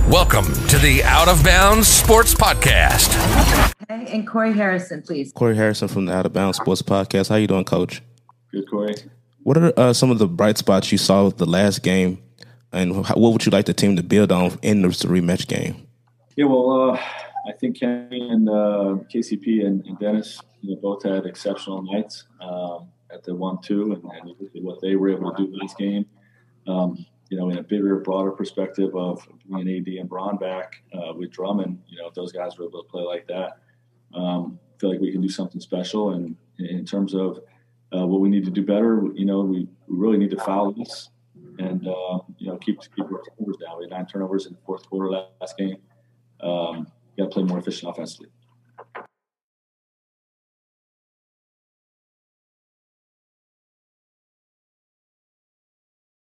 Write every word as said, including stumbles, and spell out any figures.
Welcome to the Out of Bounds Sports Podcast. Okay, and Corey Harrison, please. Corey Harrison from the Out of Bounds Sports Podcast. How you doing, Coach? Good, Corey. What are uh, some of the bright spots you saw with the last game, and how, what would you like the team to build on in this rematch game? Yeah, well, uh, I think Kenny and uh, K C P and, and Dennis, you know, both had exceptional nights um, at the one two, and, and what they were able to do last game. Um, you know, in a bigger, broader perspective of bringing A D and Braun back uh, with Drummond, you know, if those guys were able to play like that, um, I feel like we can do something special. And in terms of uh, what we need to do better, you know, we, we really need to foul less and, uh, you know, keep keep our turnovers down. We had nine turnovers in the fourth quarter last game. Um, got to play more efficient offensively.